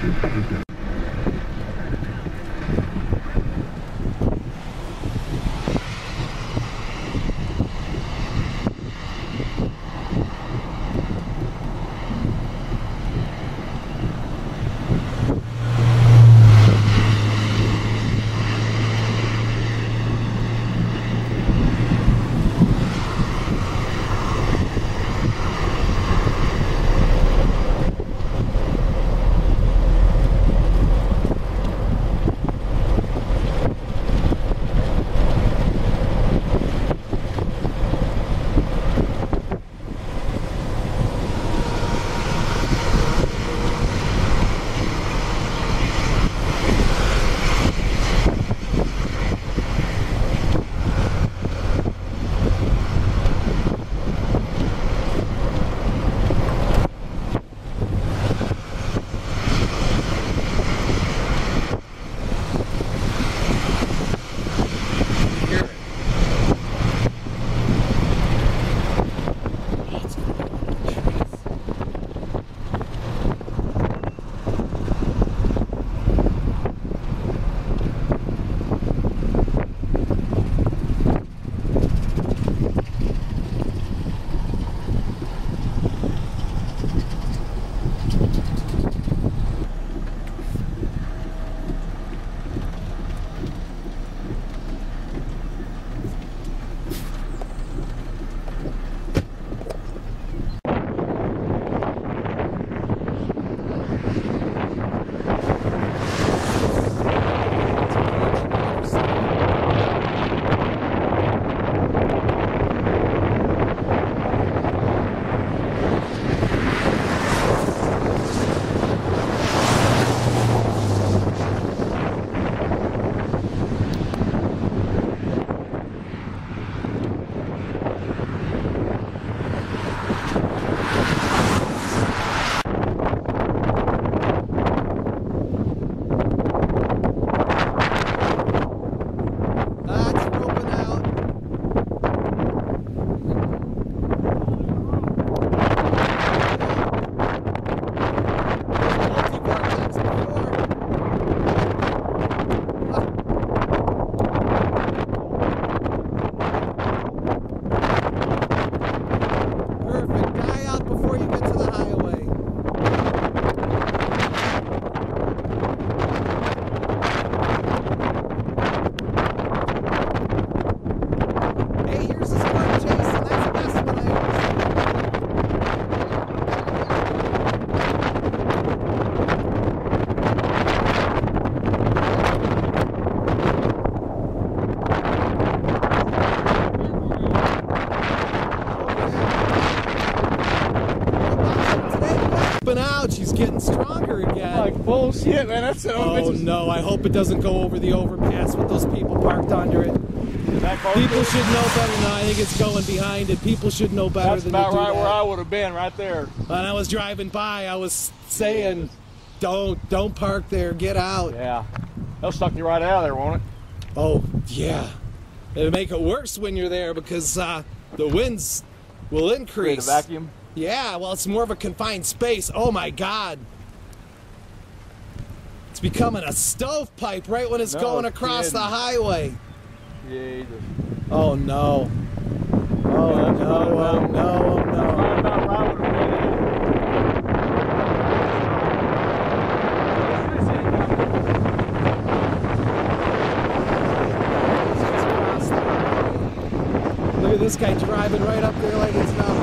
Out, she's getting stronger again. Like bullshit, man. That's oh no, I hope it doesn't go over the overpass with those people parked under it. People should know better. No, I think it's going behind it. People should know better. That's than about to do right that. where I would have been, right there. When I was driving by, I was saying, don't park there, get out. Yeah, they'll suck you right out of there, won't it? Oh yeah, it'll make it worse when you're there because the winds will increase. Create a vacuum. Yeah, well, it's more of a confined space. Oh my God. It's becoming a stovepipe right when it's going across the highway. Yeah. Oh no. Oh no, oh no, oh no. Look at this guy driving right up there like it's nothing.